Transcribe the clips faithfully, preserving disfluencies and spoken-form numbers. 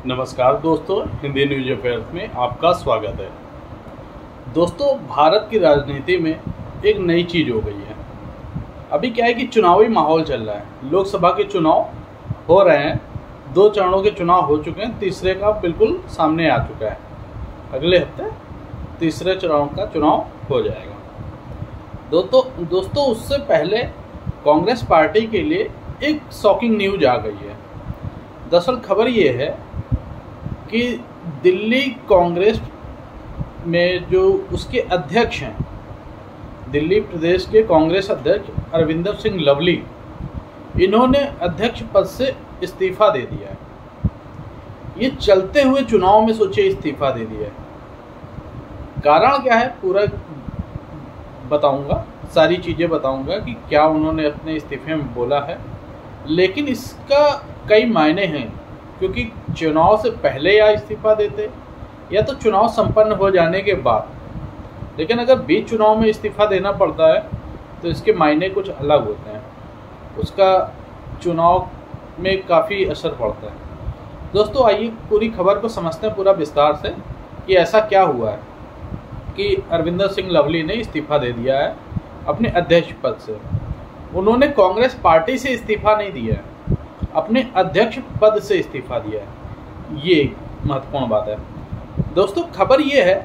नमस्कार दोस्तों, Hindi news affairs में आपका स्वागत है। दोस्तों, भारत की राजनीति में एक नई चीज़ हो गई है। अभी क्या है कि चुनावी माहौल चल रहा है। लोकसभा के चुनाव हो रहे हैं, दो चरणों के चुनाव हो चुके हैं, तीसरे का बिल्कुल सामने आ चुका है। अगले हफ्ते तीसरे चरण का चुनाव हो जाएगा। दोस्तों दोस्तों उससे पहले कांग्रेस पार्टी के लिए एक शॉकिंग न्यूज आ गई है। दरअसल खबर ये है कि दिल्ली कांग्रेस में जो उसके अध्यक्ष हैं, दिल्ली प्रदेश के कांग्रेस अध्यक्ष अरविंदर सिंह लवली, इन्होंने अध्यक्ष पद से इस्तीफा दे दिया है। ये चलते हुए चुनाव में सोचिए इस्तीफा दे दिया है। कारण क्या है पूरा बताऊंगा, सारी चीज़ें बताऊंगा कि क्या उन्होंने अपने इस्तीफे में बोला है। लेकिन इसका कई मायने हैं, क्योंकि चुनाव से पहले या इस्तीफा देते या तो चुनाव संपन्न हो जाने के बाद। लेकिन अगर बीच चुनाव में इस्तीफा देना पड़ता है तो इसके मायने कुछ अलग होते हैं, उसका चुनाव में काफ़ी असर पड़ता है। दोस्तों आइए पूरी खबर को समझते हैं पूरा विस्तार से कि ऐसा क्या हुआ है कि अरविंदर सिंह लवली ने इस्तीफा दे दिया है अपने अध्यक्ष पद से। उन्होंने कांग्रेस पार्टी से इस्तीफा नहीं दिया है, अपने अध्यक्ष पद से इस्तीफा दिया है। ये महत्वपूर्ण बात है। दोस्तों खबर ये है,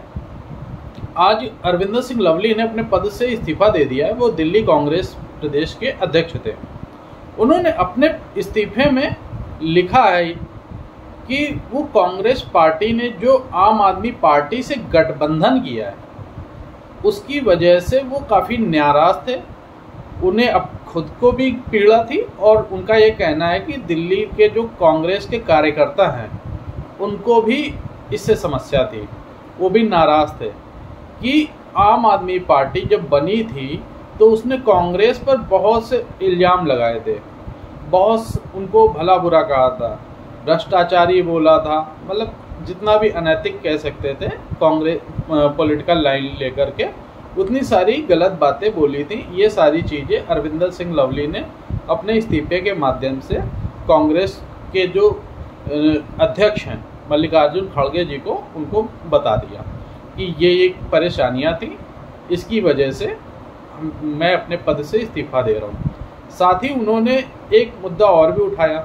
आज अरविंदर सिंह लवली ने अपने पद से इस्तीफा दे दिया है। वो दिल्ली कांग्रेस प्रदेश के अध्यक्ष थे। उन्होंने अपने इस्तीफे में लिखा है कि वो कांग्रेस पार्टी ने जो आम आदमी पार्टी से गठबंधन किया है उसकी वजह से वो काफ़ी नाराज थे। उन्हें अब खुद को भी पीड़ा थी और उनका ये कहना है कि दिल्ली के जो कांग्रेस के कार्यकर्ता हैं उनको भी इससे समस्या थी। वो भी नाराज़ थे कि आम आदमी पार्टी जब बनी थी तो उसने कांग्रेस पर बहुत से इल्ज़ाम लगाए थे, बहुत उनको भला बुरा कहा था, भ्रष्टाचारी बोला था, मतलब जितना भी अनैतिक कह सकते थे कांग्रेस पॉलिटिकल लाइन लेकर के, उतनी सारी गलत बातें बोली थी। ये सारी चीज़ें अरविंदर सिंह लवली ने अपने इस्तीफे के माध्यम से कांग्रेस के जो अध्यक्ष हैं मल्लिकार्जुन खड़गे जी को उनको बता दिया कि ये एक परेशानियां थी, इसकी वजह से मैं अपने पद से इस्तीफा दे रहा हूँ। साथ ही उन्होंने एक मुद्दा और भी उठाया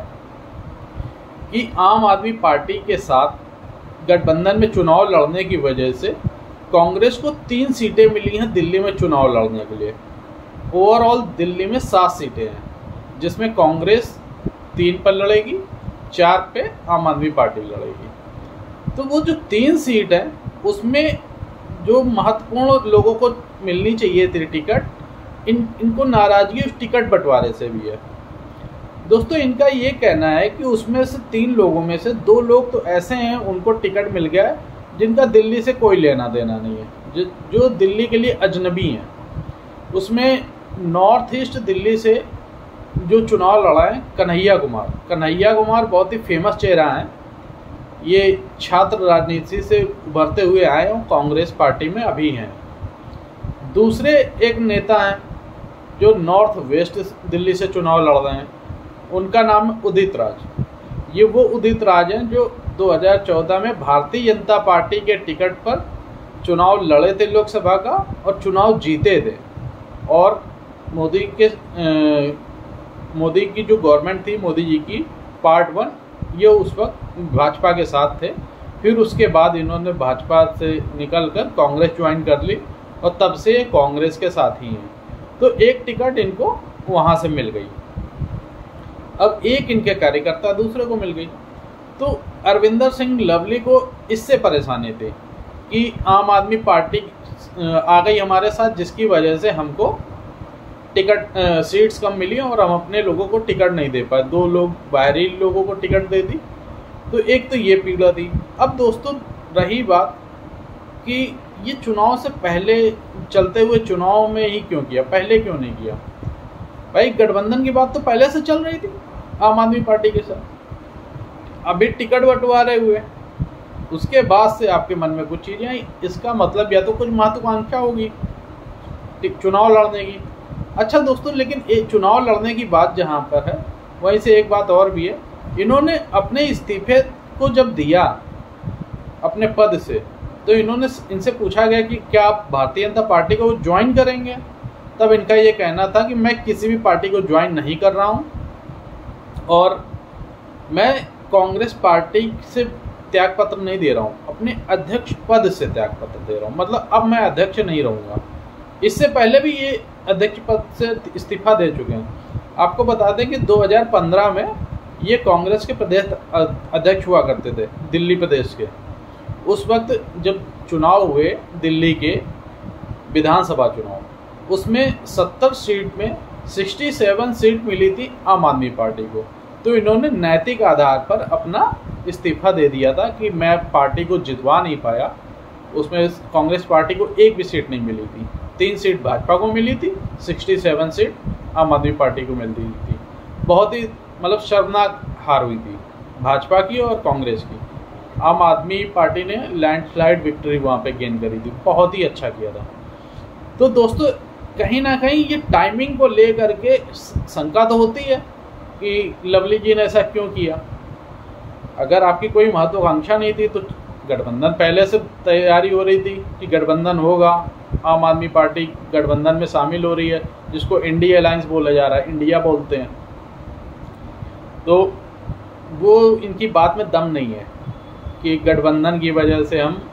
कि आम आदमी पार्टी के साथ गठबंधन में चुनाव लड़ने की वजह से कांग्रेस को तीन सीटें मिली हैं दिल्ली में चुनाव लड़ने के लिए। ओवरऑल दिल्ली में सात सीटें हैं, जिसमें कांग्रेस तीन पर लड़ेगी, चार पे आम आदमी पार्टी लड़ेगी। तो वो जो तीन सीट है उसमें जो महत्वपूर्ण लोगों को मिलनी चाहिए थी टिकट, इन इनको नाराज़गी उस टिकट बंटवारे से भी है। दोस्तों इनका ये कहना है कि उसमें से तीन लोगों में से दो लोग तो ऐसे हैं उनको टिकट मिल गया है जिनका दिल्ली से कोई लेना देना नहीं है, जो जो दिल्ली के लिए अजनबी हैं। उसमें नॉर्थ ईस्ट दिल्ली से जो चुनाव लड़ा है कन्हैया कुमार कन्हैया कुमार बहुत ही फेमस चेहरा हैं। ये छात्र राजनीति से उभरते हुए आए और कांग्रेस पार्टी में अभी हैं। दूसरे एक नेता हैं जो नॉर्थ वेस्ट दिल्ली से चुनाव लड़ रहे हैं, उनका नाम उदित राज। ये वो उदित राज हैं जो दो हज़ार चौदह में भारतीय जनता पार्टी के टिकट पर चुनाव लड़े थे लोकसभा का और चुनाव जीते थे। और मोदी के ए, मोदी की जो गवर्नमेंट थी, मोदी जी की पार्ट वन, ये उस वक्त भाजपा के साथ थे। फिर उसके बाद इन्होंने भाजपा से निकलकर कांग्रेस ज्वाइन कर ली और तब से ये कांग्रेस के साथ ही हैं। तो एक टिकट इनको वहाँ से मिल गई, अब एक इनके कार्यकर्ता दूसरे को मिल गई। तो अरविंदर सिंह लवली को इससे परेशानी थी कि आम आदमी पार्टी आ गई हमारे साथ, जिसकी वजह से हमको टिकट सीट्स कम मिली और हम अपने लोगों को टिकट नहीं दे पाए। दो लोग बाहरी लोगों को टिकट दे दी, तो एक तो ये पीड़ा थी। अब दोस्तों रही बात कि ये चुनाव से पहले चलते हुए चुनाव में ही क्यों किया, पहले क्यों नहीं किया? भाई गठबंधन की बात तो पहले से चल रही थी आम आदमी पार्टी के साथ, अभी टिकट बंटवारे हुए, उसके बाद से आपके मन में कुछ चीज़ें आई। इसका मतलब या तो कुछ महत्वाकांक्षा होगी चुनाव लड़ने की। अच्छा दोस्तों, लेकिन एक चुनाव लड़ने की बात जहाँ पर है, वहीं से एक बात और भी है, इन्होंने अपने इस्तीफे को जब दिया अपने पद से, तो इन्होंने इनसे पूछा गया कि क्या आप भारतीय जनता पार्टी को ज्वाइन करेंगे। तब इनका ये कहना था कि मैं किसी भी पार्टी को ज्वाइन नहीं कर रहा हूँ और मैं कांग्रेस पार्टी से त्याग पत्र नहीं दे रहा हूँ, अपने अध्यक्ष पद से त्याग पत्र दे रहा हूँ, मतलब अब मैं अध्यक्ष नहीं रहूँगा। इससे पहले भी ये अध्यक्ष पद से इस्तीफा दे चुके हैं। आपको बता दें कि दो हज़ार पंद्रह में ये कांग्रेस के प्रदेश अध्यक्ष हुआ करते थे, दिल्ली प्रदेश के। उस वक्त जब चुनाव हुए दिल्ली के विधानसभा चुनाव, उसमें सत्तर सीट में सड़सठ सीट मिली थी आम आदमी पार्टी को। तो इन्होंने नैतिक आधार पर अपना इस्तीफा दे दिया था कि मैं पार्टी को जितवा नहीं पाया। उसमें कांग्रेस पार्टी को एक भी सीट नहीं मिली थी, तीन सीट भाजपा को मिली थी, सड़सठ सीट आम आदमी पार्टी को मिलती थी। बहुत ही मतलब शर्मनाक हार हुई थी भाजपा की और कांग्रेस की। आम आदमी पार्टी ने लैंडस्लाइड विक्ट्री वहाँ पे गेन करी थी, बहुत ही अच्छा किया था। तो दोस्तों कहीं ना कहीं ये टाइमिंग को ले करके शंका तो होती है कि लवली जी ने ऐसा क्यों किया। अगर आपकी कोई महत्वाकांक्षा नहीं थी तो गठबंधन पहले से तैयारी हो रही थी कि गठबंधन होगा, आम आदमी पार्टी गठबंधन में शामिल हो रही है, जिसको इंडिया अलायंस बोला जा रहा है, इंडिया बोलते हैं। तो वो इनकी बात में दम नहीं है कि गठबंधन की वजह से हम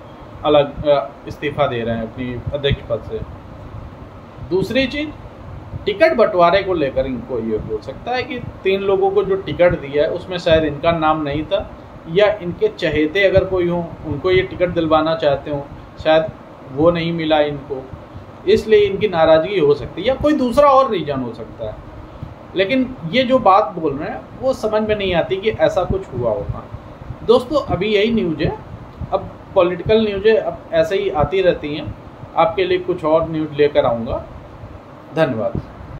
अलग इस्तीफा दे रहे हैं अपनी अध्यक्ष पद से। दूसरी चीज़, टिकट बंटवारे को लेकर इनको ये हो सकता है कि तीन लोगों को जो टिकट दिया है उसमें शायद इनका नाम नहीं था, या इनके चहेते अगर कोई हो उनको ये टिकट दिलवाना चाहते हो, शायद वो नहीं मिला इनको, इसलिए इनकी नाराज़गी हो सकती है, या कोई दूसरा और रीज़न हो सकता है। लेकिन ये जो बात बोल रहे हैं वो समझ में नहीं आती कि ऐसा कुछ हुआ होगा। दोस्तों अभी यही न्यूज़ है, अब पॉलिटिकल न्यूज़ें अब ऐसे ही आती रहती हैं। आपके लिए कुछ और न्यूज़ लेकर आऊँगा। धन्यवाद।